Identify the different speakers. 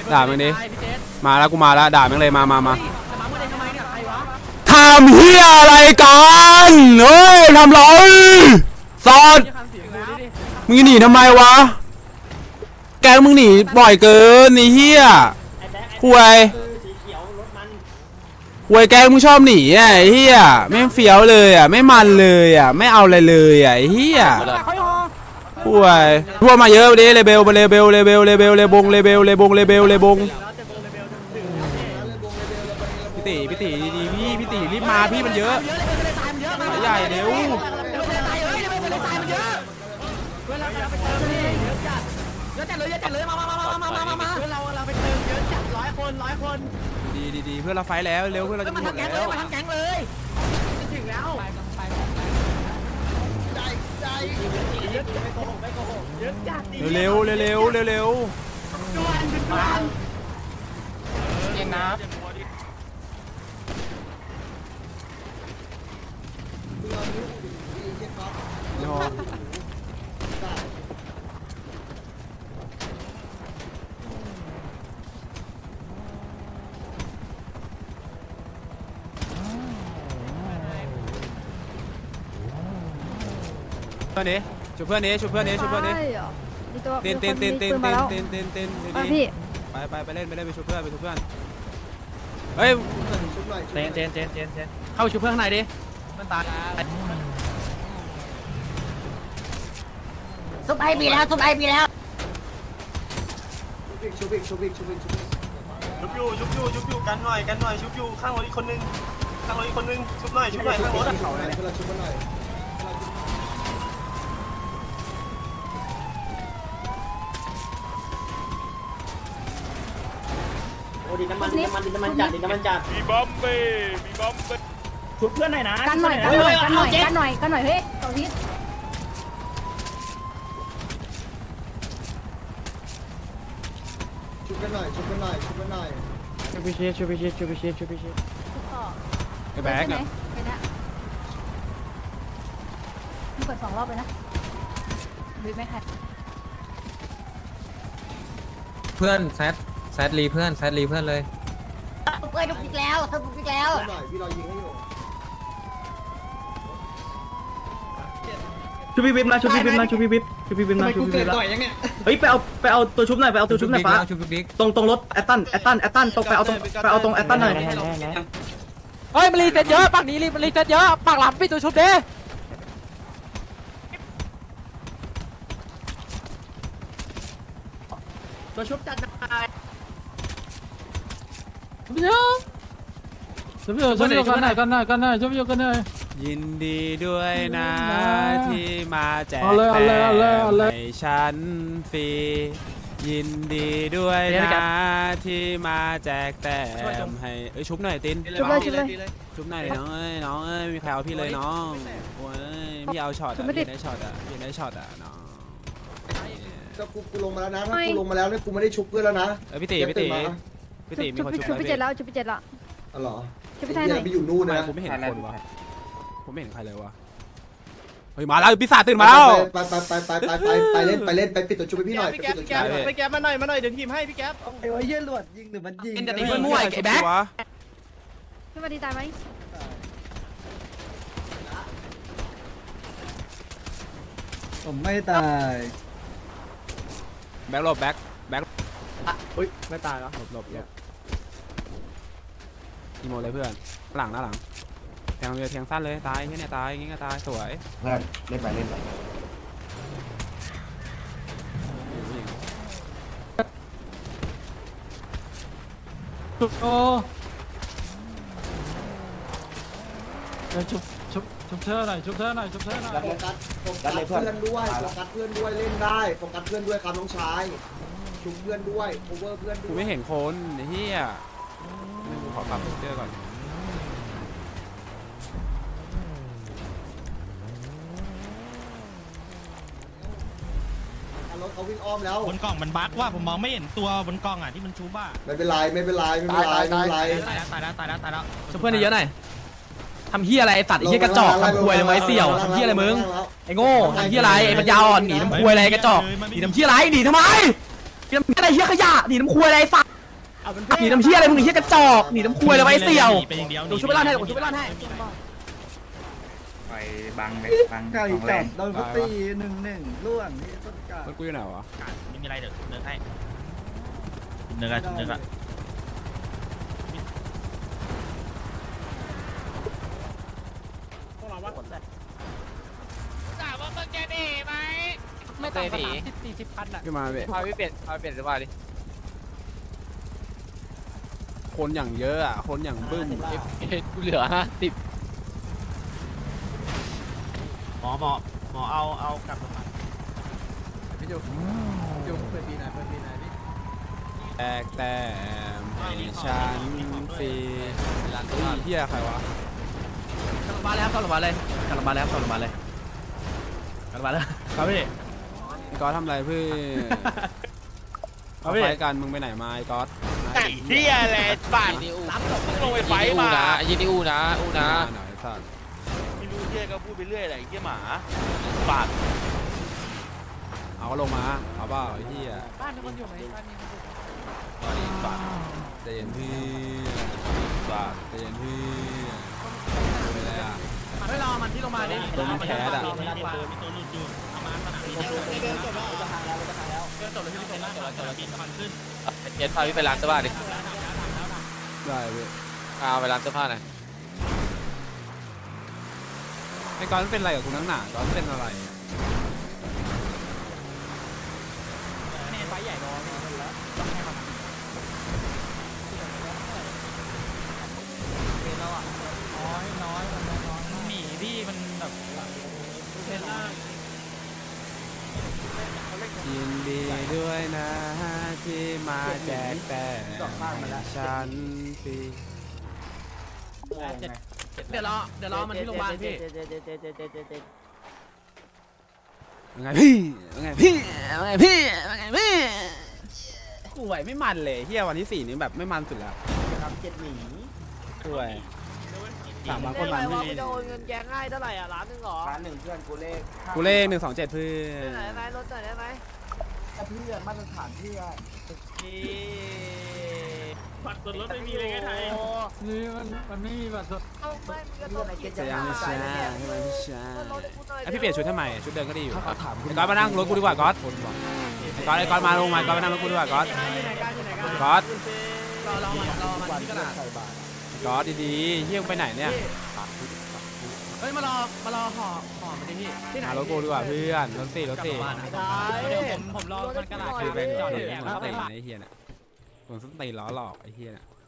Speaker 1: ด่ามึงดิมาแล้วกูมาแล้วด่ามึงเลยมาทำเฮียอะไรกันเฮ้ยทำไรซอดมึงหนีทำไมวะแกมึงหนีบ่อยเกินไอ้เฮียคุยแกมึงชอบหนีอ่ะไอ้เฮียไม่เฟี้ยวเลยอ่ะไม่มันเลยอ่ะไม่เอาอะไรเลยอ่ะไอ้เฮียคุยพวกมาเยอะดิเลเบลเลบงพี่ตีดีพี่ตีรีบมาพี่มันเยอะใหญ่เร็วดีเพื่อนเราไฟแล้วเร็วเพื่อนเราจะหมดแล้วมาทำแก๊งเลยถึงแล้วเร็วเองนะเพื่อนนี้ชุบเพื่อนนี้เต้นไปเล่นไปชุบเพื่อนเฮ้ยเต้นเข้าชุบเพื่อนข้างในดิมันตาย
Speaker 2: ซุปไอบีแล้ว
Speaker 3: ชุบอยู่กันหน่อยชุบอยู่ข้างรถอีกคนนึงชุบหน่อยข้างรถดิน้ำมันจัดมีบอมเบ้ชุบเพื่อนหน่อยนะ
Speaker 2: กันหน่อยเฮ้ยต่อทิศ
Speaker 3: ชุบกันหน่อยชุบพิชิต
Speaker 1: ไอ้แบกอะ
Speaker 2: มึงเปิด2 รอบเลยนะดูไหมคะ
Speaker 1: เพื่อนแซดรีเพื่อนเลย
Speaker 2: เอ้ยลุกอีกแล้วห
Speaker 3: น่อยพี่รอยิงให้อยู่
Speaker 4: ชุบพี่วิบมาเฮ้ยไปเอาตัวชุบหน่อยฟ้าตรงรถแอตตันตรงไปเอาตรงแอตตันหน่อย
Speaker 1: เฮ้ยมันรีเซ็ตเยอะฝั่งนี้มันรีเซ็ตเยอะฝั่งหลังพี่ตัวชุบเด้
Speaker 4: ตัวชุบจัด
Speaker 1: ยินดีด้วยนะที่มาแจกแต้มให้ฉันฟรียินดีด้วยนะที่มาแจกแต้มให้ชุบหน่อยตินชุบหน่อยน้องมีใครเอาพี่เลยน้องโอ้ยพี่เอาช็อตอ่ะพี่ได้ช็อตอ่ะน้อง
Speaker 3: ก็กูลงมาแล้วนะถ้ากูลงมาแล้วเนี่ยกูไม่ได้ชุบเพื่อนแล้วนะ
Speaker 1: พี่ตีมีคนชุบ
Speaker 2: พี่เจ็ดแล้ว
Speaker 3: อ๋อเหรอ
Speaker 2: ชุบพี่ไทยหน่อย
Speaker 3: ไปอยู่นู่นนะ
Speaker 1: ผมไม่เห็นคนวะผมไม่เห็นใครเลยวะเฮ้ยมาแล้วปีศาจตื่นมาแล้ว
Speaker 3: ไปเล่นไปปิดตัวชุบให้พี่หน่อย
Speaker 5: ไปแก๊ปมาหน่อยเดี๋ยวทีมให้พี่แก๊ป
Speaker 3: ไอ้วะเยี่ยหลวดยิงหรือมันยิง
Speaker 1: จะตีมันมั่วไอ้แบ๊ก
Speaker 2: พี่มาดีตายไหม
Speaker 3: ผมไม่ตาย
Speaker 1: แบ๊กหลบแบ๊ก
Speaker 4: อุ้ยไม่ตายแล้ว
Speaker 1: หลบเนี่ยอีโมเลยเพื่อนหลังแทงสั้นเลยตายงี้เนี่ยตายงี้ก็ตายสวย
Speaker 3: เล่นไป
Speaker 4: โอ้ชุบเธอหน่อยโฟกัสเพื่อนด้วยเล่นได้โฟกัสเพื่อนด้วยครับน้องชายชุบเพื่อนด้วยโอเวอร์เพื่อนด้วย
Speaker 1: กูไม่เห็นคนเฮียกูขอปรับเจอก่อน
Speaker 3: รถเขาวิ่งอ้อมแล้ว
Speaker 5: บนกล่องมันบั๊กว่าผมมองไม่เห็นตัวบนกล่องอ่ะที่มันชูบ้า
Speaker 3: ไม่เป็นไร
Speaker 5: ตายแล้ว
Speaker 1: ชุบเพื่อนเยอะหน่อยทำเฮียอะไรไอ้สัตว์ไอ้เฮียกระจอกทำควยเลยไหมเสี่ยวทำเฮียอะไรมึงไอ้โง่ทำเฮียอะไรไอ้ปัญญาอ่อนหนีทำควยอะไรกระจอกหนีทำเฮียอะไรหนีทำไม
Speaker 4: หนีน้ำอะไรเหี้ยขยะหนีน้ำควยอะไรสัตว์หนีน้ำเหี้ยอะไรมึงหนีเหี้ยกระจอกหนีน้ำควยอะไรไว้เสี่ยวดูชุบไปล่าให้ดูชุบไปล่าให้
Speaker 6: ไปบังเลยบัง
Speaker 5: ไก่
Speaker 6: ของแร
Speaker 5: จับ
Speaker 6: ง
Speaker 5: โดนเขาตี1-1ล่วงนี่ต้นกา
Speaker 1: มันกูอยู่ไหนวะ
Speaker 5: ไม่มีอะไรเดี๋ยวเดินให้เดินกันเดินกัน
Speaker 2: ไม่ต่ำกว่า30-40คันอ่ะ
Speaker 1: ขึ้นมาเว้ย
Speaker 7: พาพี่เปลี่ยนหรือเปล่าดิ
Speaker 1: คนอย่างเยอะอ่ะคนอย่างบึ้ม
Speaker 7: กูเหลือ50
Speaker 5: หมอเอากลับมา
Speaker 1: แตกแต่ให้ฉันฟรีเฮียใครวะ
Speaker 4: กลับมาแล้วกลับมาเลยกลับมาแล้วกลับมาเลยกลับมาแล้ว
Speaker 5: ครับพี่
Speaker 1: ก๊อตทำอะไรเพื่อ
Speaker 5: เอาพี่
Speaker 1: ไฟกันมึงไปไหนมาไอ้ก๊อต
Speaker 7: ไอ้เหี้ยอะไรบ้านลงไปไฟมายินดีอูนะ
Speaker 1: หน่อยสัตว์
Speaker 7: ไม่รู้เหี้ยก็พูดไปเรื่อยอะไรเหี้ยหมาบาด
Speaker 1: เอาก็ลงมาเอาเปล่าไอ้เฮีย
Speaker 2: บ้านมีคนอยู่ไหมบ้านมีคนอยู่
Speaker 7: บาด
Speaker 1: ใจเย็นพี่
Speaker 7: บาด
Speaker 1: ใจเย็นพี่ไปเลยอ่ะ
Speaker 4: ไม่รอมันที่ลงมาดิ
Speaker 1: โดนมันแคสอ่ะ
Speaker 5: มีตัวหลุดอยู่เอามาสนามบินเดินจบแล้วจะทางแล้วจะทางแล้วเดินจบแล้วที่เป็นล่างจบแล้วบินควันขึ้น
Speaker 7: เย็นพาพี่ไปร้านเสื้อผ้าดิ
Speaker 1: ได้เว้ย
Speaker 7: เอาไปร้านเสื้อผ้าหน่อย
Speaker 1: ไอ้ก๊อตมันเป็นอะไรกับกูนักหนาก๊อตเป็นอะไรอะ
Speaker 5: ไฟใหญ่รอแล้วน้อยหนีพี่มันแบบเป็นล่าง
Speaker 1: ยินดีด้วยนะที่มาแจกแต่ฉันฟรี
Speaker 4: เดี๋ยวรอมันที่โรงพยาบาลพี่
Speaker 1: ยังไงพี่ยังไงพี่ยังไงพี่ยังไงพี่กูไหวไม่มันเลยเฮียวันที่4นี้แบบไม่มันสุดแล้ว
Speaker 5: ครับ7หนี
Speaker 1: กูไหว3 วันคนมันไม่มี
Speaker 7: โดนเงินแกง่ายเท่าไหร่อ่ะร้านนึงหรอ
Speaker 5: ร้าน1เพื่อนกูเลข
Speaker 1: กูเลข127เพื่อน
Speaker 7: ไหนรถหน่อยได้ไหม
Speaker 5: เพื่อนมาตรฐานเพื่อนบัตรส่วนลดไม่มีเลยไงไทย
Speaker 2: นี่มันไม่มีบัตรสด
Speaker 7: เอาไม่มึงก็ต้องกิน
Speaker 1: จะยังไม่ใช่
Speaker 7: เนี่ย
Speaker 1: ไม่ใช่
Speaker 7: รถให้กูหน่อย
Speaker 1: ไอพี่เปลี่ยนชุดทำไมชุดเดิมก็ดีอยู่ไอ้ก๊อตมานั่งรถกูดีกว่าก๊อตไอ้ก๊อตมาลงมาก๊อตมานั่งรถกูดีกว่าก๊อตก๊อต
Speaker 4: รอมันที่กระดาษ
Speaker 1: ก๊อตดีๆเฮียมึงไปไหนเนี่ย
Speaker 4: เฮ้ยมารอห่อมันดิพี่ที่ไหน
Speaker 1: มารถกูดีกว่าเพื่อนรถสี่
Speaker 7: ได้
Speaker 5: ผมรอมันกระดาษ
Speaker 1: คือไป
Speaker 5: จอด
Speaker 1: เฮี
Speaker 5: แจ
Speaker 1: ย
Speaker 5: ก
Speaker 1: มึง
Speaker 5: แล้ว
Speaker 1: สตีนไอ้เฮียเนี่ยมึงสตีนล้อหลอกไอ้เฮียเนี่ย